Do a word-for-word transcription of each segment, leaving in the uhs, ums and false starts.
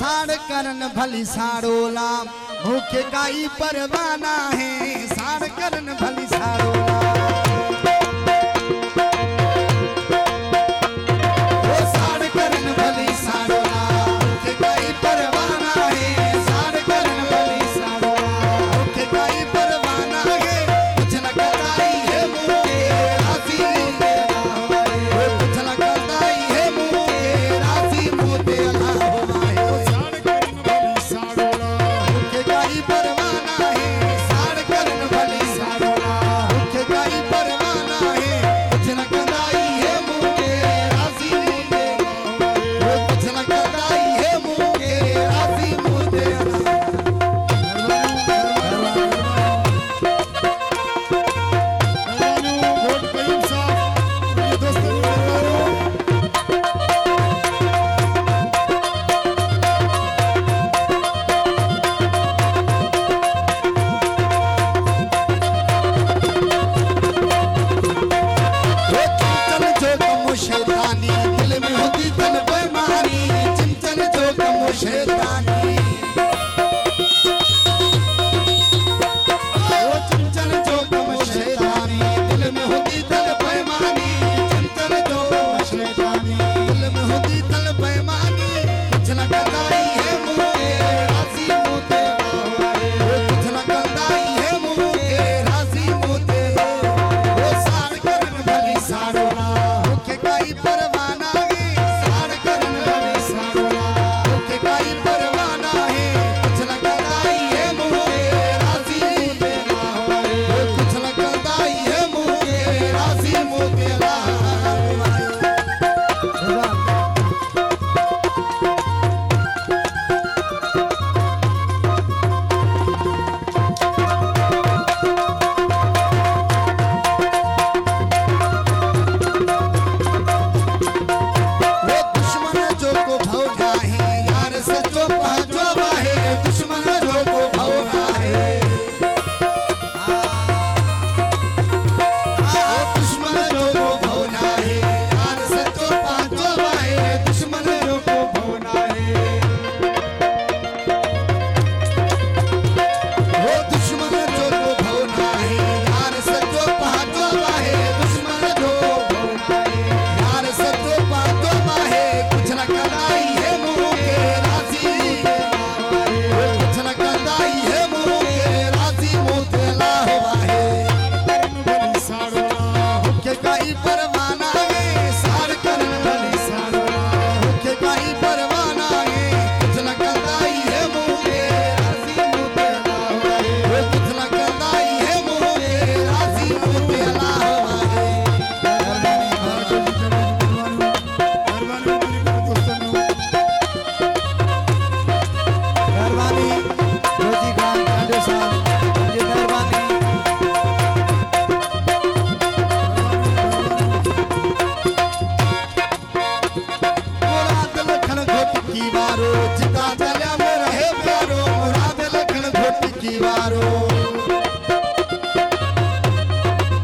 साड़ करन भली साड़ोला भूखे काई परवाना है साड़ करन भली साड़ोला वो साड़ करन भली साड़ोला भूखे काई परवाना है साड़ करन भली साड़ोला भूखे काई परवाना है कुछ न कराई है मुझे राजी कुछ न कराई है मुझे राजी मुझे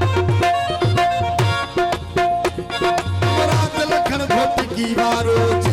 की वारो